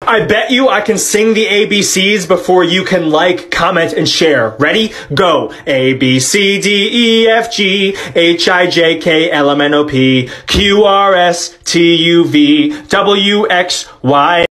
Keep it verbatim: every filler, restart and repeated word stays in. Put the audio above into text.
I bet you I can sing the A B Cs before you can like, comment, and share. Ready? Go. A, B, C, D, E, F, G, H, I, J, K, L, M, N, O, P, Q, R, S, T, U, V, W, X, Y.